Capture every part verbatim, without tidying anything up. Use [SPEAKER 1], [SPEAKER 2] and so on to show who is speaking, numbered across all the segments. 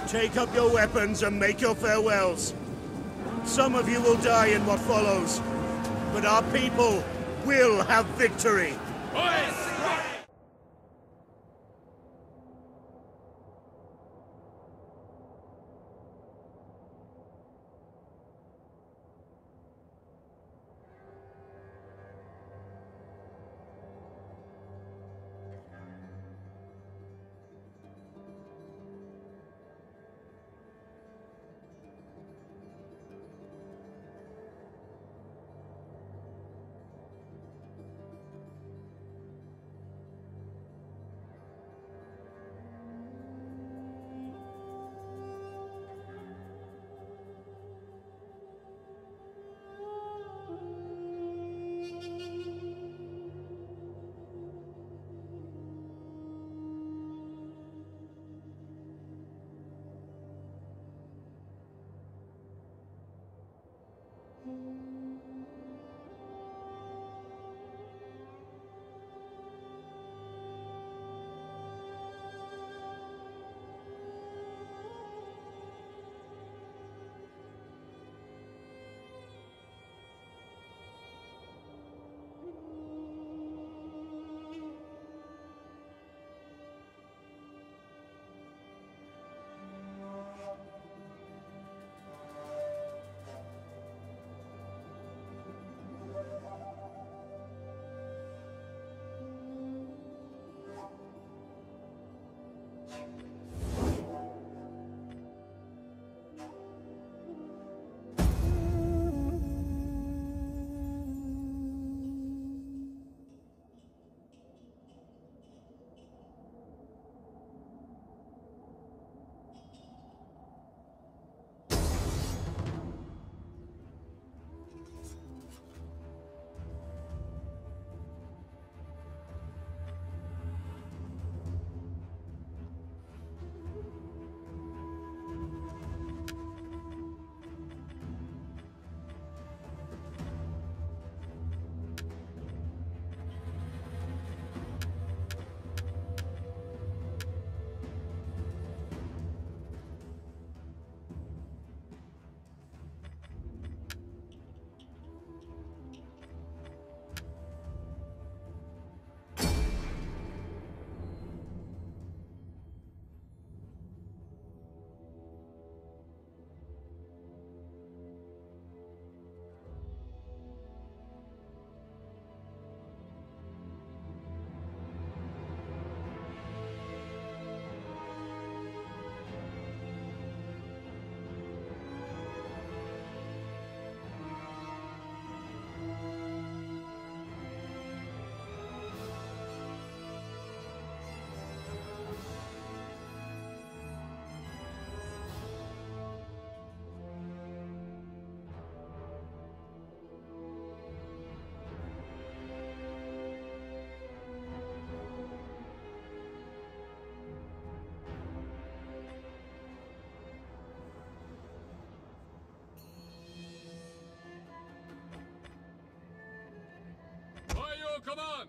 [SPEAKER 1] Take up your weapons and make your farewells. Some of you will die in what follows, but our people will have victory.
[SPEAKER 2] Come on!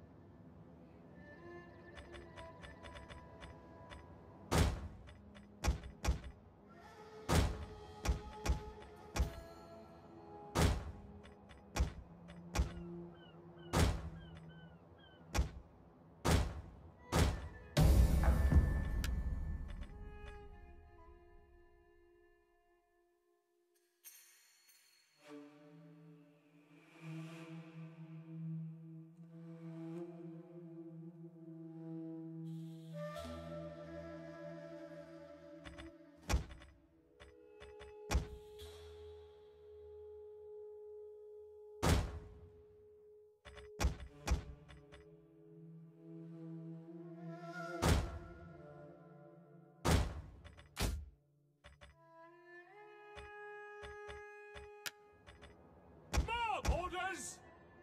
[SPEAKER 3] Orders!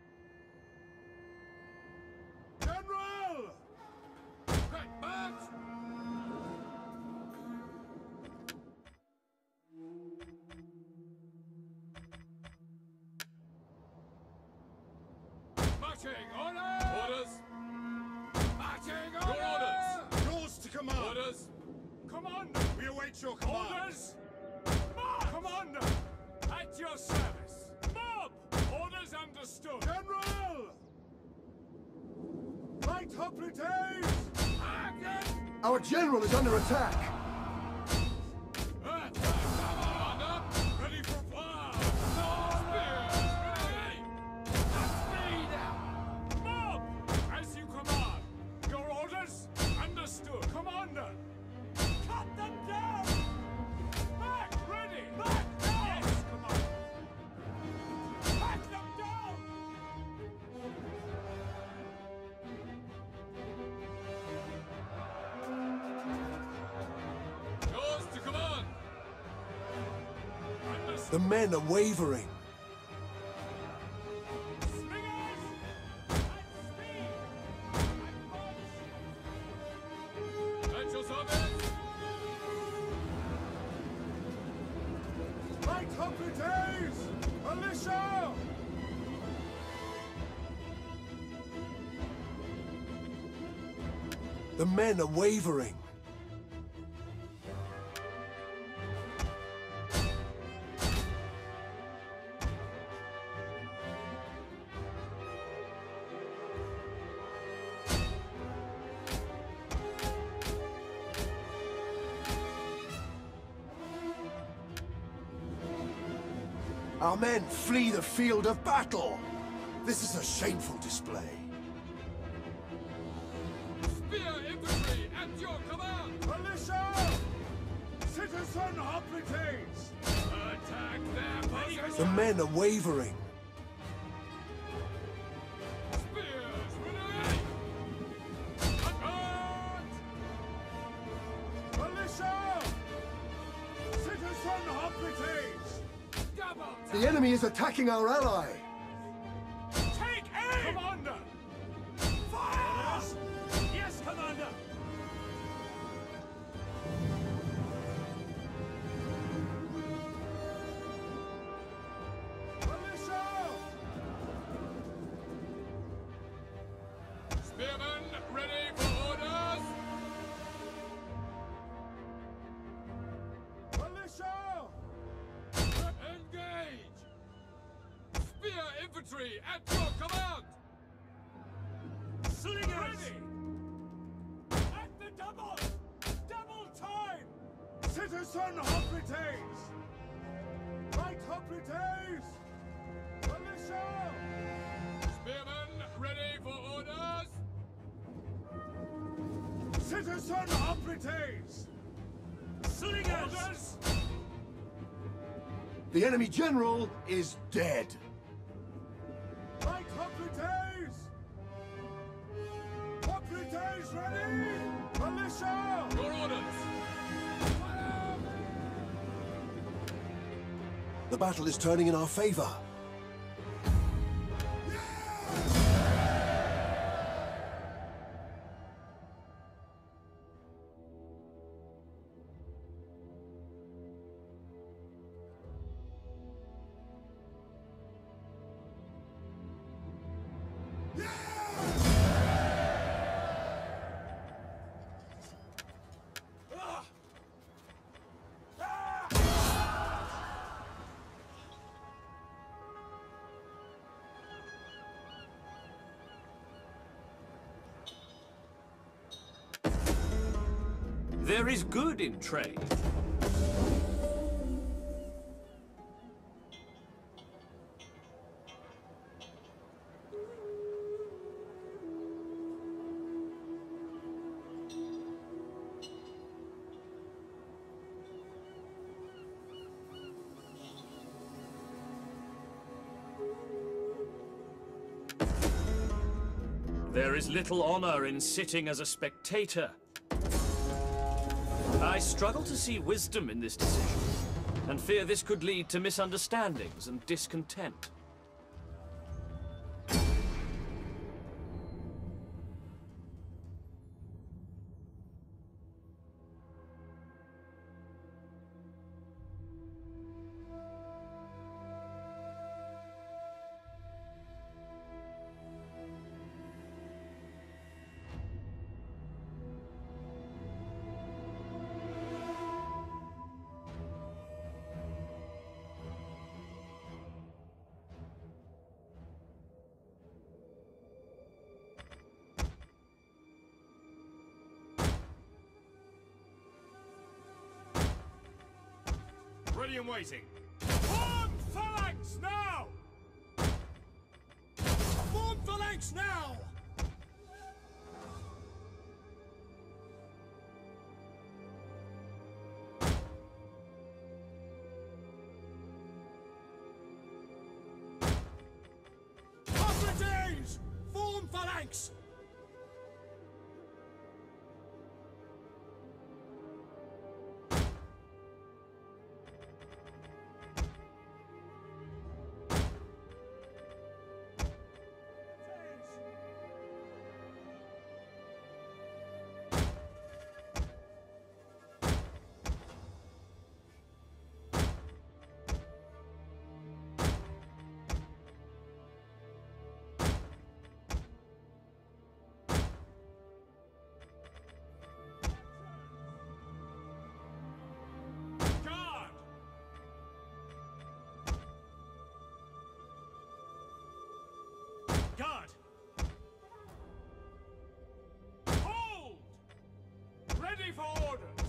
[SPEAKER 3] General!
[SPEAKER 2] Right back! Marching! Orders! Orders! Marching! Orders!
[SPEAKER 3] Your orders! Yours to command!
[SPEAKER 2] Orders!
[SPEAKER 3] Come on! We await your command. Orders! Mob! Commander! At your service. Mob! Orders understood. General! Light hoplites!
[SPEAKER 4] Our general is under attack.
[SPEAKER 2] Commander, ready for fire! Spears, ready!
[SPEAKER 3] Speed! Mob! As you command. Your orders? Understood. Commander! Cut them down! Back! Ready! Back! Down! Yes, Commander! Back them down!
[SPEAKER 2] Yours to command!
[SPEAKER 3] Understood.
[SPEAKER 4] The men are wavering.
[SPEAKER 3] Slingers! At speed! Advance!
[SPEAKER 2] At your service!
[SPEAKER 3] Light hoplites! Militia!
[SPEAKER 4] The men are wavering. Our men flee the field of battle. This is a shameful display.
[SPEAKER 2] Spear infantry at your command!
[SPEAKER 3] Militia! Citizen hoplites!
[SPEAKER 2] Attack their position!
[SPEAKER 4] The men are wavering.
[SPEAKER 2] Spears, ready! Advance!
[SPEAKER 3] Militia! Citizen hoplites!
[SPEAKER 2] Double
[SPEAKER 4] The enemy is attacking our ally.
[SPEAKER 3] Take aim! Commander! Fire! Yes, Commander! Militia!
[SPEAKER 2] Spearmen, ready for orders!
[SPEAKER 3] Militia!
[SPEAKER 2] Engage! Spear infantry at your command!
[SPEAKER 3] Slingers! Ready! At the double! Double time! Citizen hoplites! Light hoplites! Militia!
[SPEAKER 2] Spearmen, ready for orders!
[SPEAKER 3] Citizen hoplites! Slingers! Orders!
[SPEAKER 4] The enemy general is dead.
[SPEAKER 3] Light hoplites! Hoplites ready! Militia!
[SPEAKER 2] Your orders!
[SPEAKER 4] The battle is turning in our favor.
[SPEAKER 5] There is good in trade. There is little honor in sitting as a spectator. I struggle to see wisdom in this decision, and fear this could lead to misunderstandings and discontent.
[SPEAKER 3] ready and waiting. Form phalanx now!
[SPEAKER 1] Form phalanx now! Hoplites! Form phalanx!
[SPEAKER 3] Guard! Guard! Hold! Ready for orders!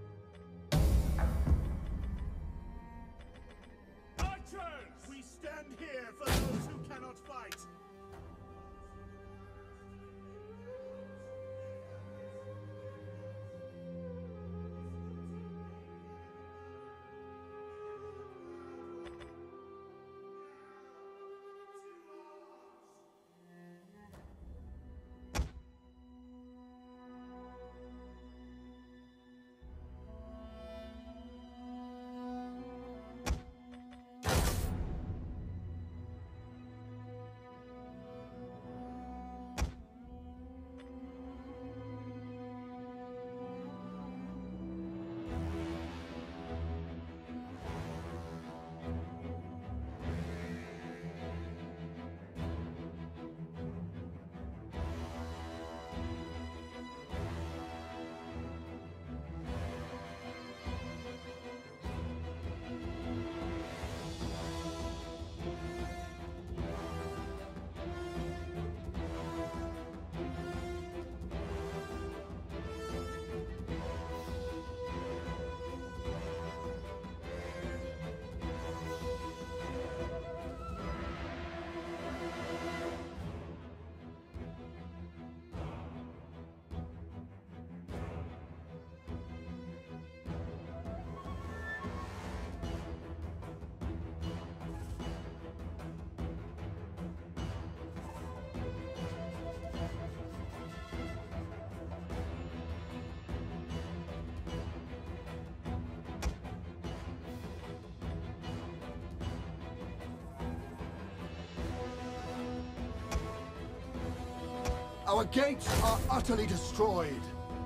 [SPEAKER 3] Archers!
[SPEAKER 1] We stand here for those who cannot fight.
[SPEAKER 4] Our gates are utterly destroyed.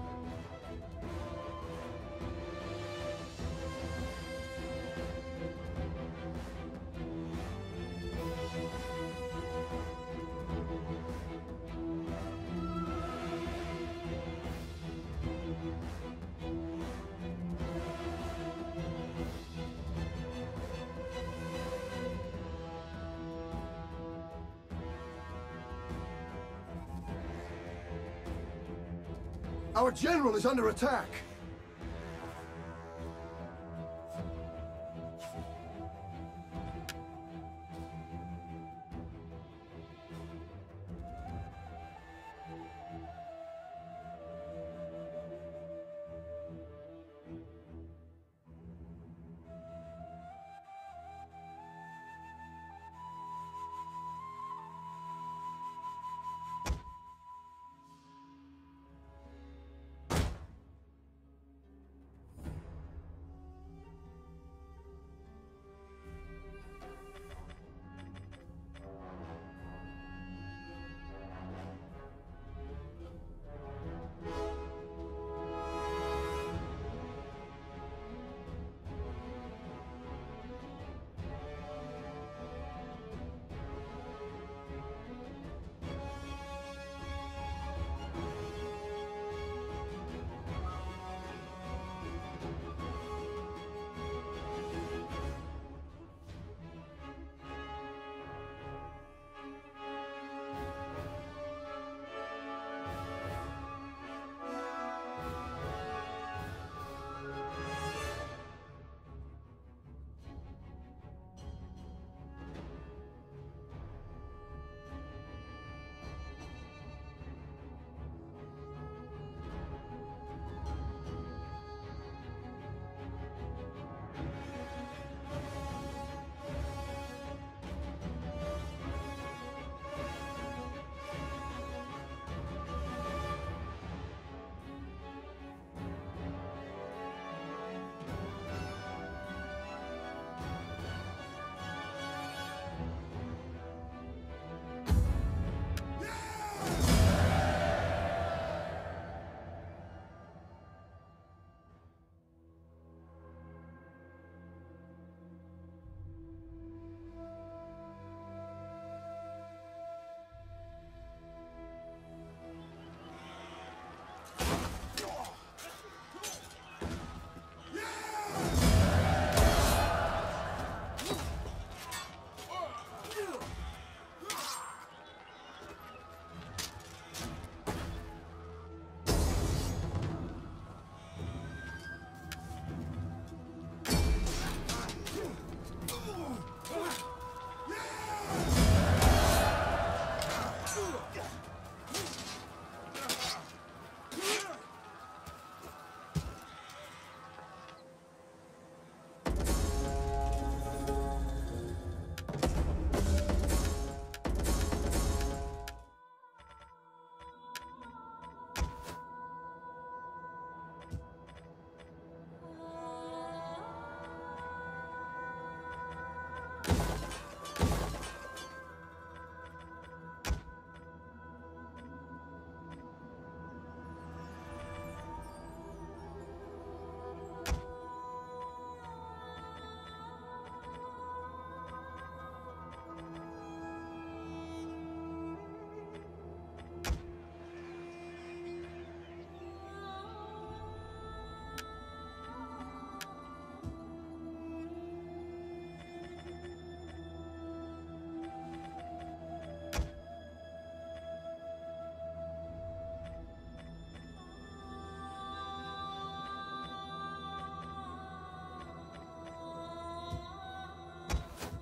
[SPEAKER 4] Our general is under attack!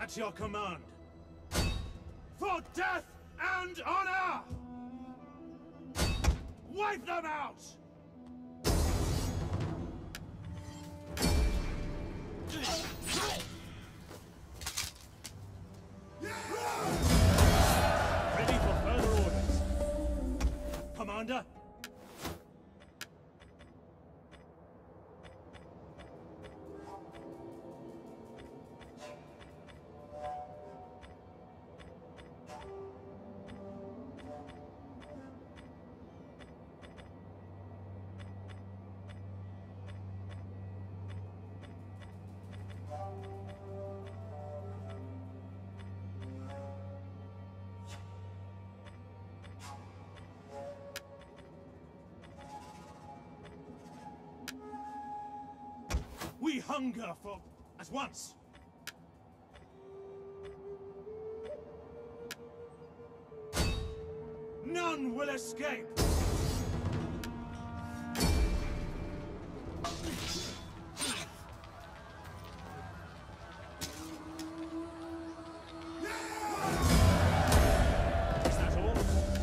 [SPEAKER 3] At your command. For death and honor! Wipe them out! Ready for further orders. Commander? We hunger for... at once! None will escape! Is that all?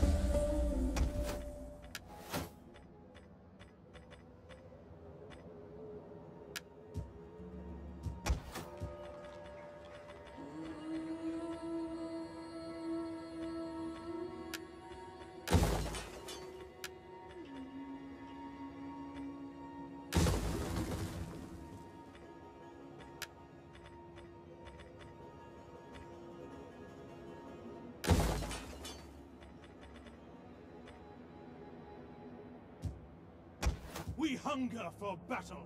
[SPEAKER 3] We hunger for battle!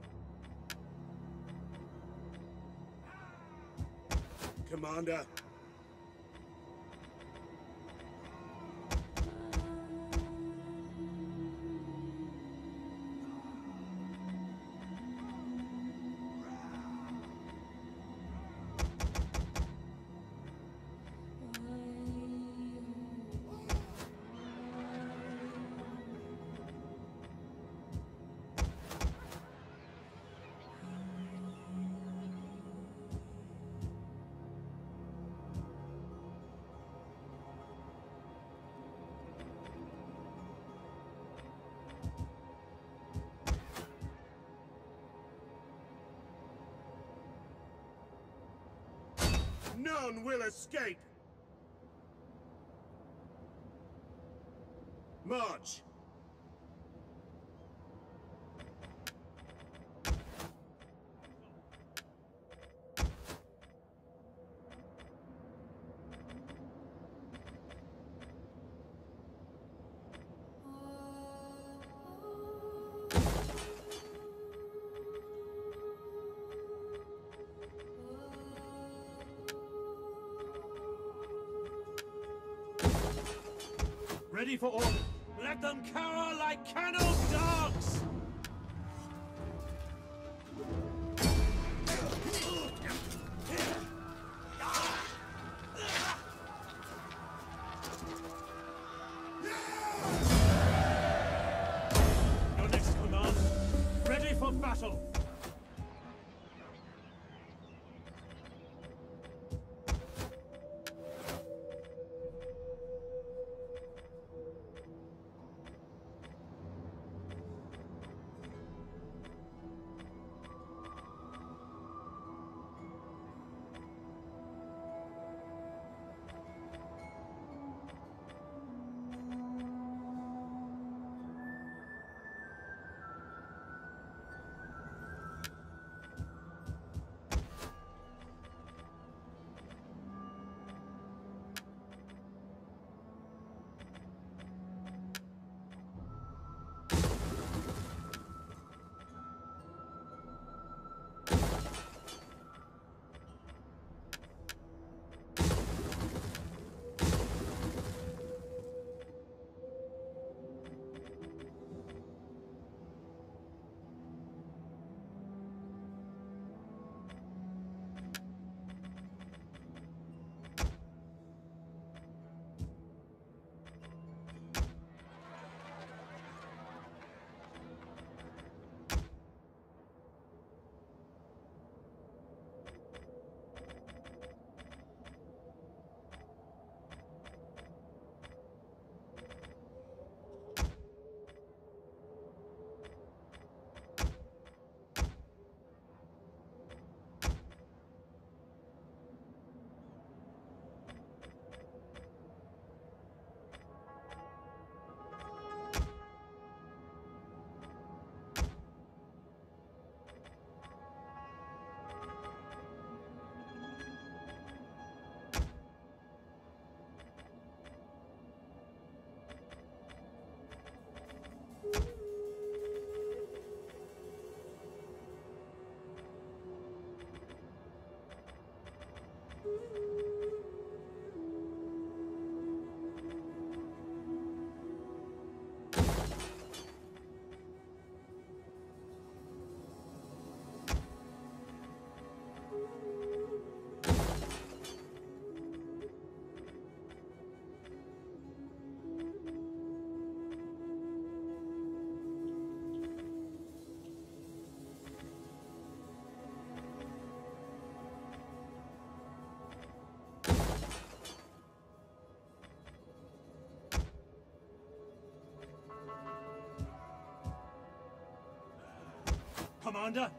[SPEAKER 1] Commander. None will escape! March!
[SPEAKER 3] Ready for order. Let them cower like kennelled dogs! Your next command. Ready for battle!
[SPEAKER 6] Commander.